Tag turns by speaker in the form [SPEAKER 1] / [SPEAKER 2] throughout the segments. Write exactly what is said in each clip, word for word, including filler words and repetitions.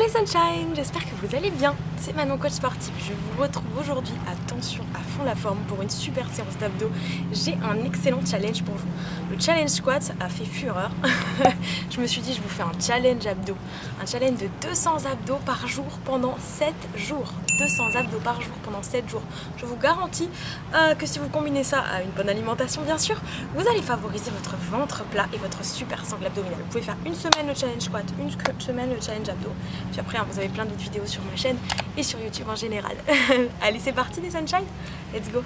[SPEAKER 1] Sunshine, j'espère que vous allez bien. C'est Manon, coach sportif. Je vous retrouve aujourd'hui, attention, à fond la forme pour une super séance d'abdos. J'ai un excellent challenge pour vous. Le challenge squat a fait fureur. Je me suis dit, je vous fais un challenge abdos. Un challenge de deux cents abdos par jour pendant sept jours. deux cents abdos par jour pendant sept jours. Je vous garantis euh, que si vous combinez ça à une bonne alimentation, bien sûr, vous allez favoriser votre ventre plat et votre super sangle abdominale. Vous pouvez faire une semaine le challenge squat, une semaine le challenge abdos. Puis après, hein, vous avez plein d'autres vidéos sur ma chaîne et sur YouTube en général. Allez, c'est parti les Sunshine, let's go.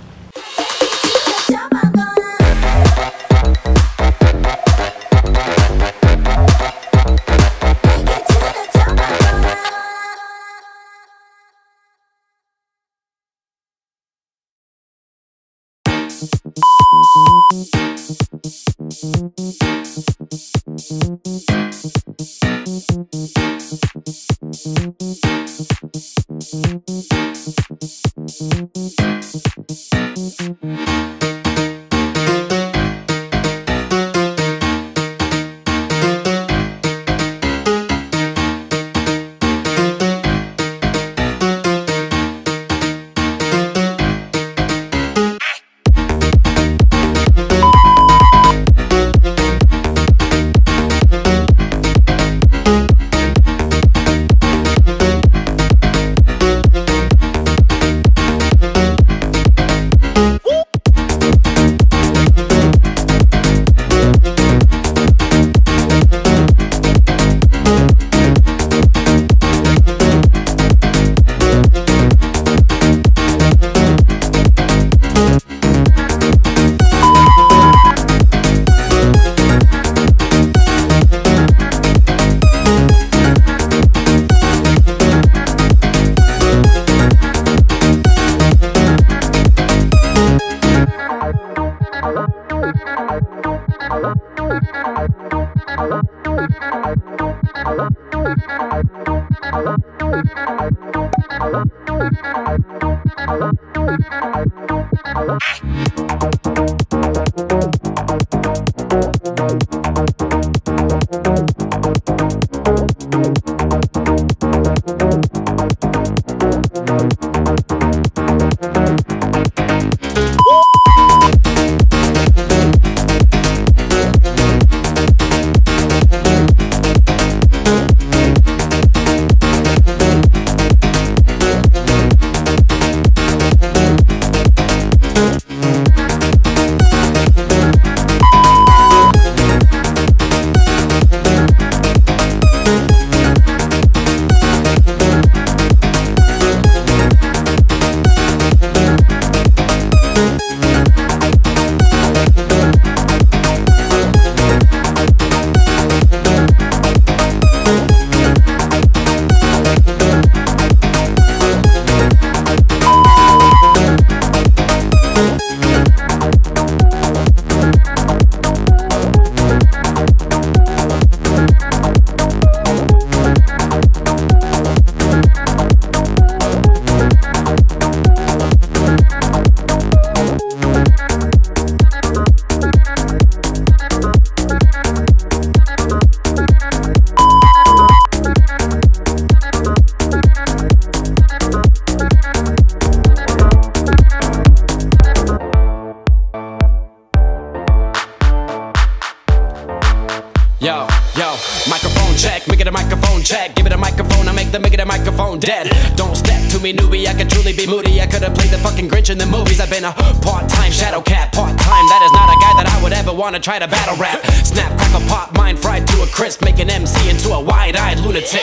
[SPEAKER 2] Yo, yo, microphone check, make it a microphone check. Give it a microphone, I make the make it a microphone dead. Don't step to me, newbie, I could truly be moody. I could've played the fucking Grinch in the movies. I've been a part-time shadow cat, part-time. That is not a guy that I would ever wanna try to battle rap. Snap, crackle, pop, mind fried to a crisp. Make an M C into a wide-eyed lunatic.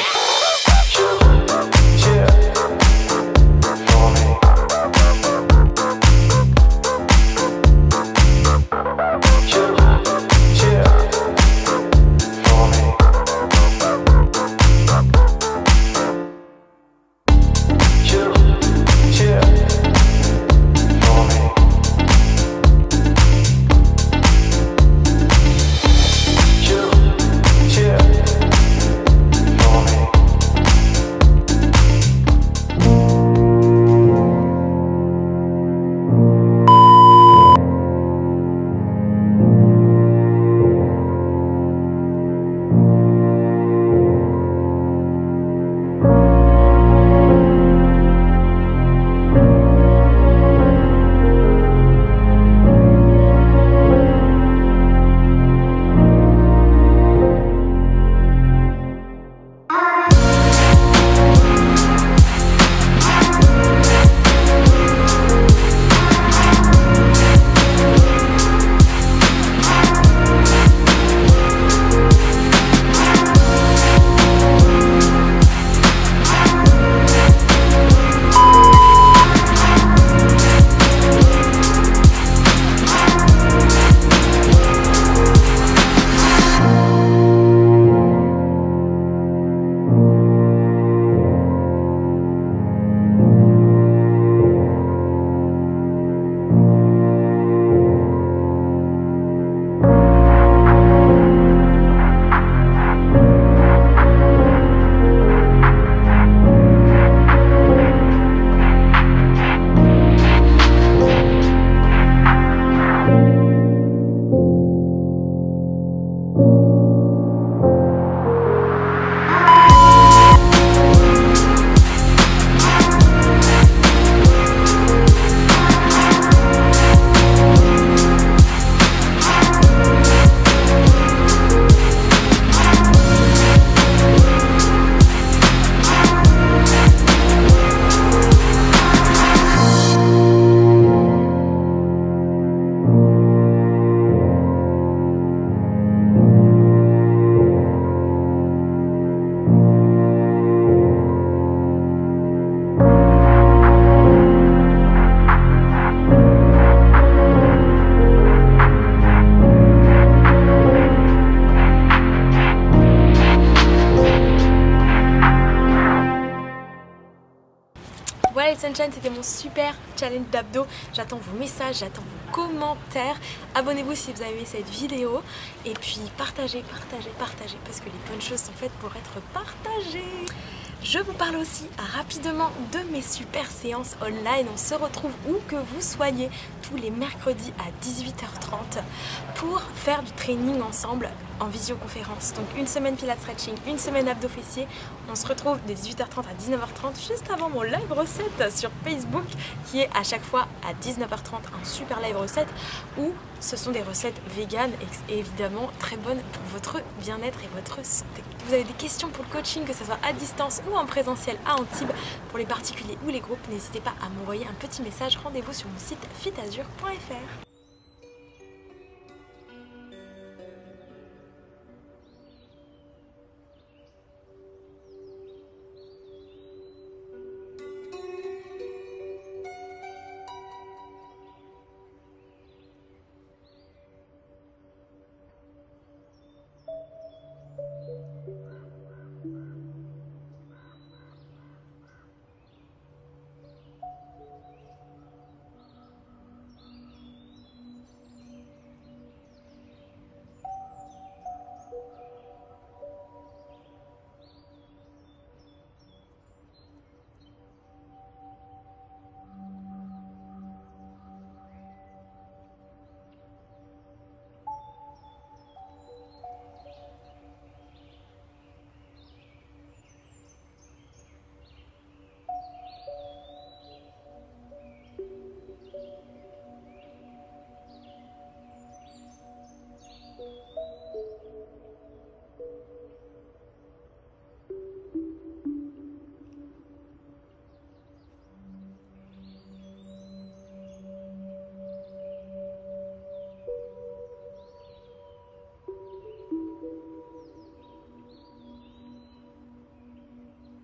[SPEAKER 1] Sunshine, c'était mon super challenge d'abdos. J'attends vos messages, j'attends vos commentaires. Abonnez-vous si vous avez aimé cette vidéo. Et puis partagez, partagez, partagez, parce que les bonnes choses sont faites pour être partagées. Je vous parle aussi rapidement de mes super séances online. On se retrouve où que vous soyez tous les mercredis à dix-huit heures trente pour faire du training ensemble en visioconférence. Donc une semaine pilates stretching, une semaine abdos fessiers. On se retrouve de dix-huit heures trente à dix-neuf heures trente juste avant mon live recette sur Facebook qui est à chaque fois à dix-neuf heures trente un super live recette où ce sont des recettes véganes et évidemment très bonnes pour votre bien-être et votre santé. Vous avez des questions pour le coaching, que ce soit à distance ou en présentiel à Antibes, pour les particuliers ou les groupes, n'hésitez pas à m'envoyer un petit message. Rendez-vous sur mon site fit azure point F R.